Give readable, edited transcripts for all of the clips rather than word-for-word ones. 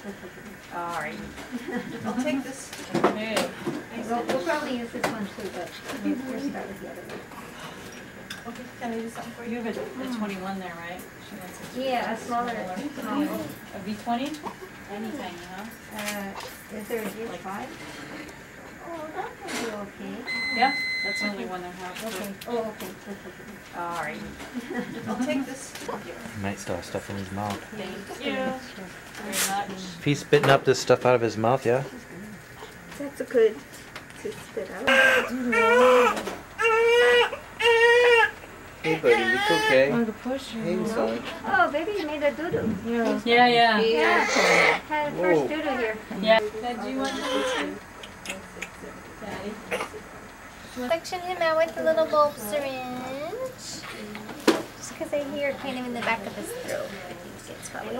All right. I'll take this. Okay. We'll probably use this one too, but we'll first start with the other one. Okay, can I do something for you? You have a 21 there, right? She wants it Yeah, a smaller. A V20? Anything, huh? Is there a G5? Oh, that would be okay. Yeah, that's the only one I have. Okay. Oh, okay. All right. I'll take this. He might still have stuff in his mouth. Thank you very much. If he's spitting up this stuff out of his mouth, yeah? That's good to spit out. Hey buddy, it's okay. Oh, the pusher. Hey son. Oh, baby, you made a doo-doo. Yeah. Yeah. Had a first doo-doo here. Yeah. Dad, do you want this? Daddy. Suction him out with the little bulb syringe. Just because I hear it kind of in the back of his throat. I think it's probably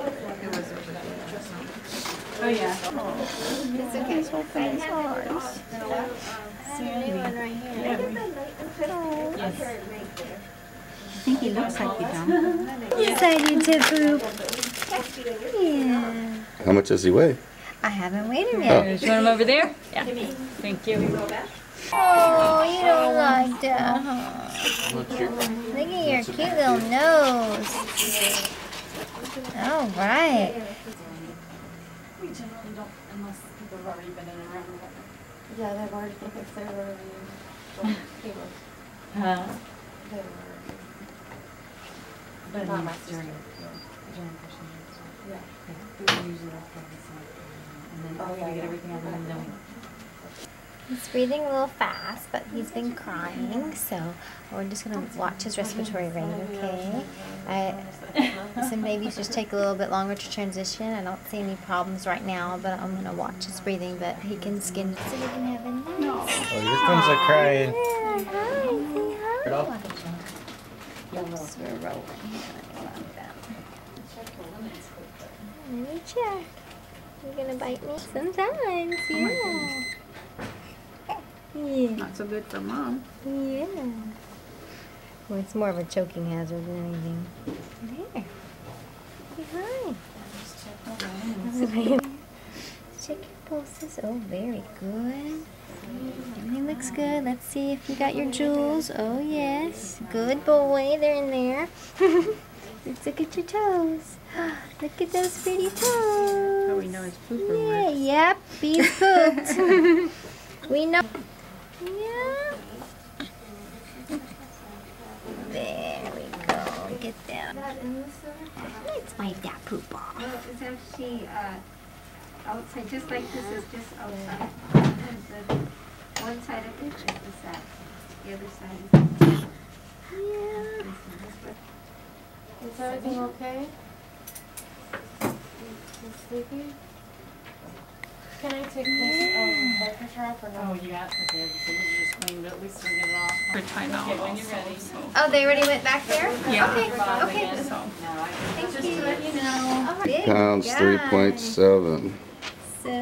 Oh, yeah. It's okay. It's open his heart. See a new one right here. Yes. I think he looks like you, Dom. Excited to poop. Yeah. How much does he weigh? I haven't weighed him yet. You want him over there? Yeah. Thank you. Oh, you don't like that, huh? Look at your cute little nose. All right. We generally don't, unless people have already been in and around. Yeah, they've already, if they're already cables. But Not my during sister. procedures. Yeah. We usually like that, and then Oh, after yeah, we get yeah. everything out, and then we He's breathing a little fast, but he's been crying, so we're just going to watch his respiratory rate, okay? Some babies just take a little bit longer to transition. I don't see any problems right now, but I'm going to watch his breathing, but he can skin. So we can have a nice. Oh, here comes the crying. Yeah, hi, say hi. Yes, we're rolling here. I love that. Let me check. You're going to bite me? Sometimes, yeah. Yeah. not so good for mom. Yeah. Well, it's more of a choking hazard than anything. There. Behind. Check your pulses. Oh, very good. Everything looks good. Let's see if you got your jewels. Oh, yes. Good boy. They're in there. Let's look at your toes. Look at those pretty toes. How we know his pooper Yeah, works. yep. He's pooped. We know. Yeah. There we go. Get that. Let's wipe that poop off. Well, it's actually outside, just like this is just outside. And the one side of it is that. The other side is Yeah. Is everything okay? You sleepy? Can I take this blood pressure off or no? Oh, yeah. Okay, so you just cleaned it. At least we'll get it off. For timeout Okay, when you're also, ready. so. Oh, they already went back there? Yeah. Okay, Bottom okay. again. So. Thank Just you. to let you know. Oh, big Pounds guy. 3.7. So,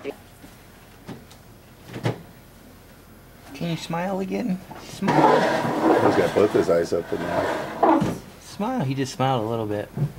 Can you smile again? Smile. He's got both his eyes open now. Smile. He just smiled a little bit.